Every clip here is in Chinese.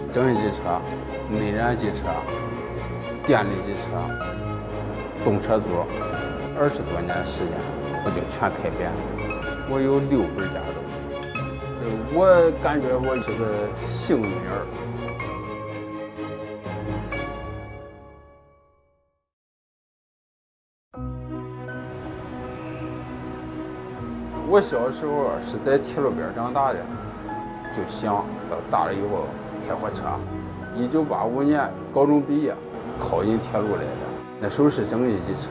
蒸汽机车、内燃机车、电力机车、动车组，20多年时间我就全开遍了。我有6本驾照，我感觉我是个幸运儿。我小时候是在铁路边长大的，就想到大了以后开火车。1985年高中毕业，考进铁路来的，那时候是蒸汽机车，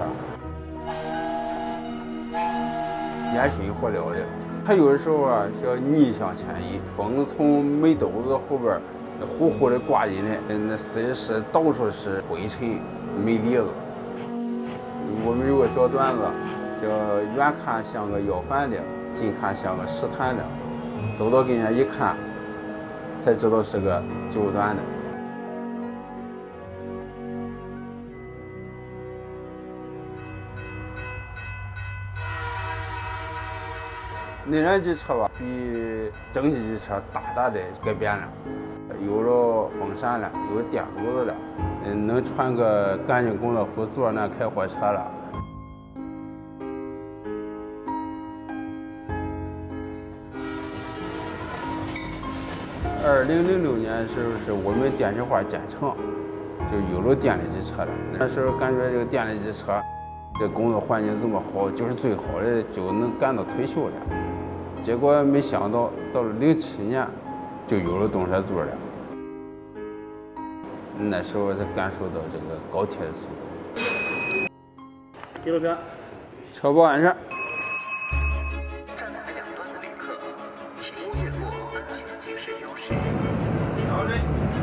烟熏火燎的。还有的时候啊，叫逆向牵引，风从煤兜子后边呼呼的刮进来，那司机室到处是灰尘、煤粒子。我们有个小段子，叫远看像个要饭的，近看像个拾炭的，走到跟前一看，才知道是个九段的。内燃机车吧，比蒸汽机车大大的改变了，有了风扇了，有电炉子了，能穿个干净工作服坐那开火车了。2006年的时候是我们电气化建成，就有了电力机车了。那时候感觉这个电力机车，这工作环境这么好，就是最好的，就能干到退休了。结果没想到，到了07年，就有了动车组了。那时候才感受到这个高铁的速度。 记录车， 车保安全。 站台两端的旅客，请勿越过安全警示标识。 调整。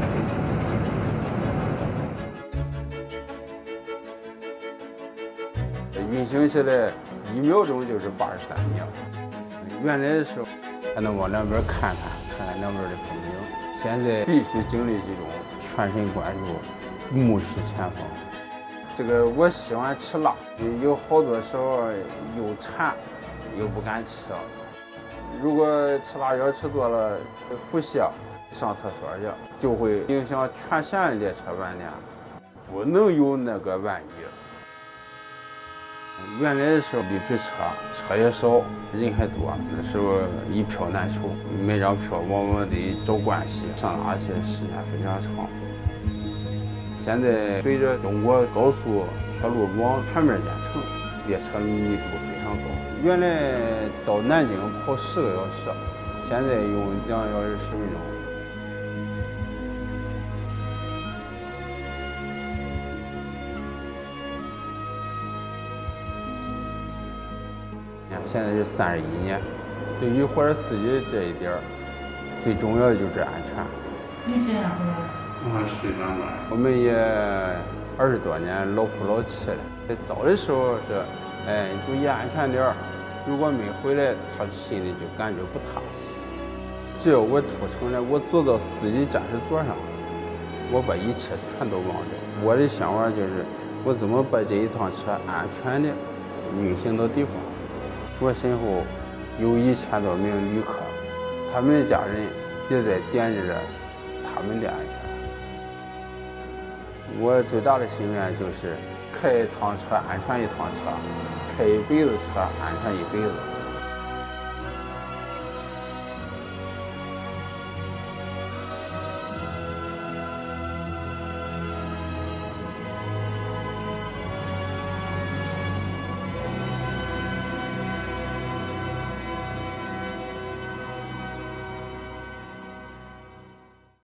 运行起来1秒钟就是83米。原来的时候还能往两边看看两边的风景，现在必须经历这种全神贯注、目视前方。这个我喜欢吃辣，有好多时候又馋又不敢吃。如果吃辣椒吃多了，腹泻、上厕所去，就会影响全线列车晚点，不能有那个万一。原来的时候绿皮车也少，人还多，那时候一票难求，买张票往往得找关系，上哪去时间非常长。现在随着中国高速铁路网全面建成，列车密度非常高。原来到南京跑10个小时，现在用2小时10分钟。现在是31年，对于火车司机这一点儿，最重要的就是安全。 你这样是这样的。我们也20多年老夫老妻了。早的时候是，你注意安全点儿。如果没回来，他心里就感觉不踏实。只要我出城了，我坐到司机驾驶座上，我把一切全都忘掉。我的想法就是，我怎么把这一趟车安全的运行到地方。我身后有1000多名旅客，他们的家人也在惦记着他们的安全。我最大的心愿就是开一趟车安全一趟车，开一辈子车安全一辈子。